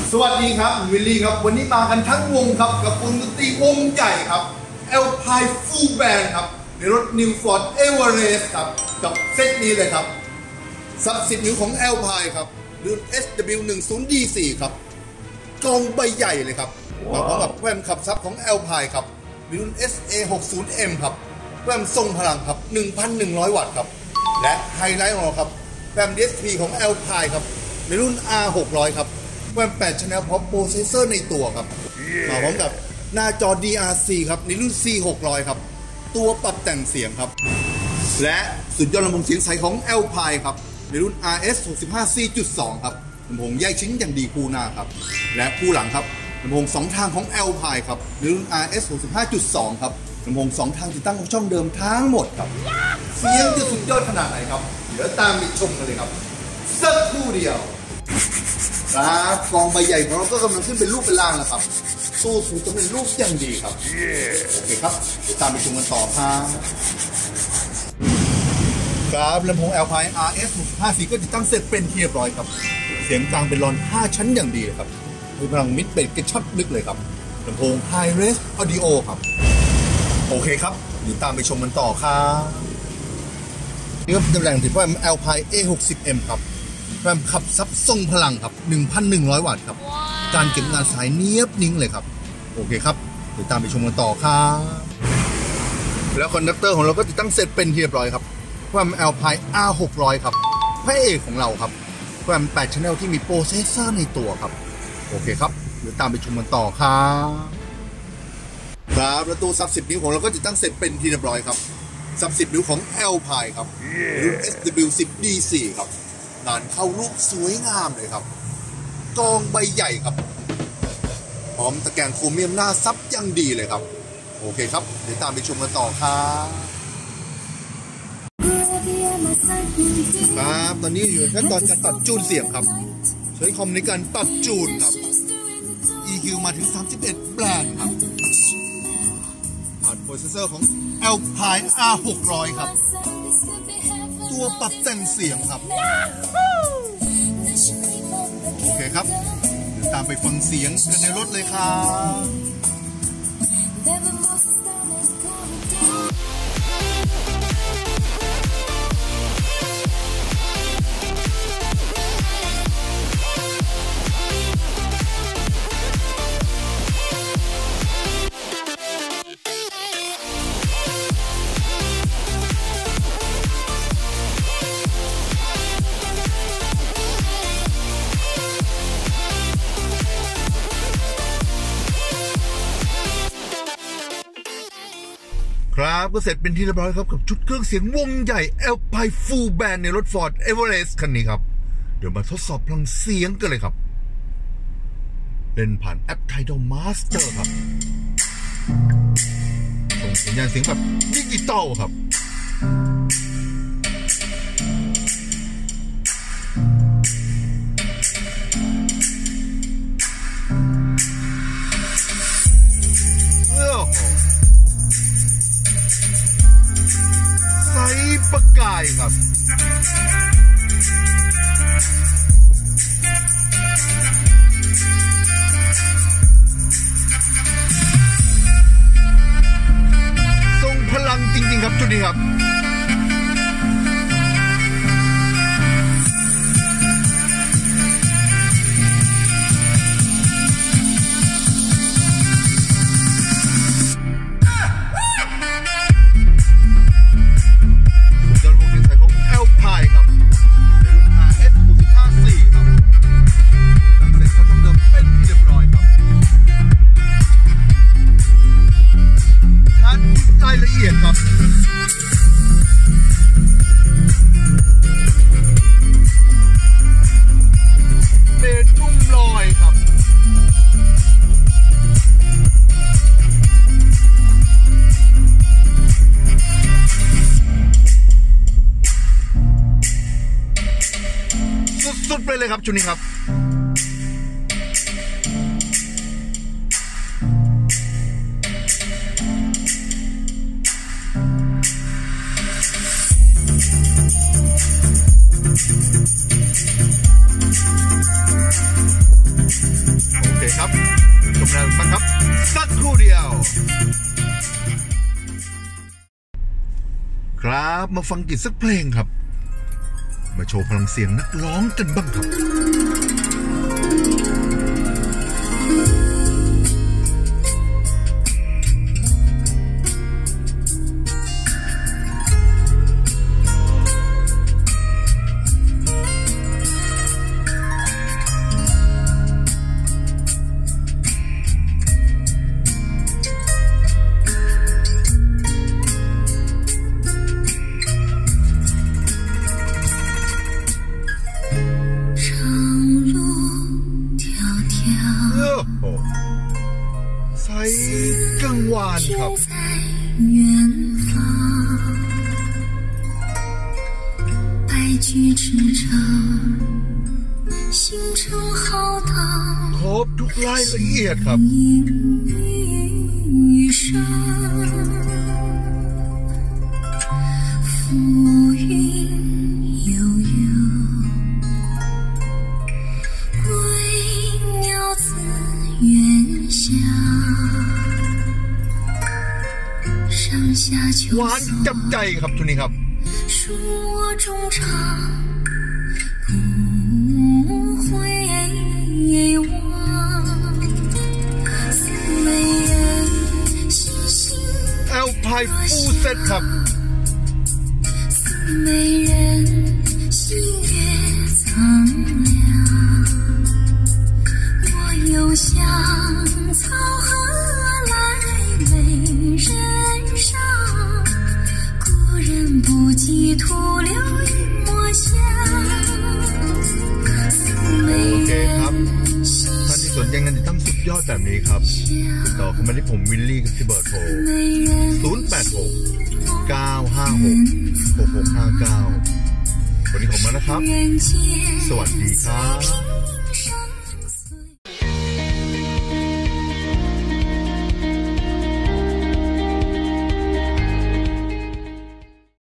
สวัสดีครับวิลลี่ครับวันนี้มากันทั้งวงครับกับวงดนตรีวงใหญ่ครับ Alpine Full Band ครับในรถ New Ford Everest ครับกับเซตนี้เลยครับซับ10 นิ้วของ Alpine ครับรุ่น SW10D4 ครับกองใบใหญ่เลยครับมาพร้อมกับแว่นขับซับของ Alpine ครับรุ่น SA60M ครับแว่นทรงพลังครับ 1,100 วัตต์ครับและไฮไลท์ของเราครับแว่น DSP ของ Alpine ครับในรุ่น R600 ครับแว่น8 Channel พร้อมโปรเซสเซอร์ในตัวครับมาพร้อมกับหน้าจอ DRC ครับในรุ่น C600 ครับตัวปรับแต่งเสียงครับและสุดยอดลำโพงเสียงใสของ Alpine ครับในรุ่น RS65C.2 ครับลำโพงแยกชิ้นอย่างดีคู่หน้าครับและคู่หลังครับลำโพง2 ทางของ Alpine ครับในรุ่น RS65.2 ครับลำโพง2 ทางติดตั้งของช่องเดิมทั้งหมดครับเสียงจะสุดยอดขนาดไหนครับเดี๋ยวตามไปชมกันเลยครับสักครู่เดียวครับกองใบใหญ่ของเราก็กำลังขึ้นเป็นรูปเป็นร่างแล้วครับตู้สูงจะเป็นรูปอย่างดีครับโอเคครับเดี๋ยวตามไปชมกันต่อครับลำโพง Alpine RS65C ก็ติดตั้งเสร็จเป็นที่เรียบร้อยครับเสียงกลางเป็นรอน5 ชั้นอย่างดีครับมีพลังมิดเบสกระชับลึกเลยครับลำโพง High Res Audio ครับโอเคครับเดี๋ยวตามไปชมกันต่อครับนี่ก็เป็นตำแหน่งที่ว่า Alpine A60M ครับแรมขับซับทรงพลังครับ 1,100 วัตต์ครับการเก็บงานสายเนียบนิ่งเลยครับโอเคครับเดี๋ยวตามไปชมกันต่อครับแล้วคอนดักเตอร์ของเราก็ติดตั้งเสร็จเป็นที่เรียบร้อยครับแรม Alpine R600 ครับพระเอกของเราครับแรม8 Channel ที่มีโปรเซสเซอร์ในตัวครับโอเคครับเดี๋ยวตามไปชมกันต่อครับประตูซับ10 นิ้วของเราก็ติดตั้งเสร็จเป็นที่เรียบร้อยครับซับ10 นิ้วของ Alpine ครับรุ่น SW10D4 ครับงานเข้ารูปสวยงามเลยครับกองใบใหญ่ครับพร้อมตะแกรงโครเมียมหน้าซับยังดีเลยครับโอเคครับเดี๋ยวตามไปชมกันต่อครับตอนนี้อยู่ในขั้นตอนการปรับจูนเสียงครับใช้คอมในการปรับจูนครับ EQ มาถึง31แบรนด์ครับผ่านโปรเซสเซอร์ของ Alpine R600 ครับตัวปรับแต่งเสียงครับโอเคครับเดี๋ยวตามไปฟังเสียงกันในรถเลยครับครับก็เสร็จเป็นที่เรียบร้อยครับกับชุดเครื่องเสียงวงใหญ่ Alpine Full Band ในรถ Ford Everest คันนี้ครับเดี๋ยวมาทดสอบพลังเสียงกันเลยครับเล่นผ่านแอป Tidal Master ครับส่งสัญญาณเสียงแบบดิจิตอลครับประกายครับทรงพลังจริงๆครับจุดนี้ครับสุดไปเลยครับชุดนี้ครับนะบ้างครับสักครู่เดียวครับมาฟังกิจสักเพลงครับมาโชว์พลังเสียงนักร้องกันบ้างครับกังวานครับครบทุกรายละเอียดครับหวานจับใจครับทุกนี้ครับแอลไพฟูเซตครับโอเคครับท่านที่สนใจงานติดตั้งสุดยอดแบบนี้ครับติดต่อเข้ามาที่ผมวิลลี่ที่เบอร์โทร086 956 6659วันนี้ผมมานะครับสวัสดีครับ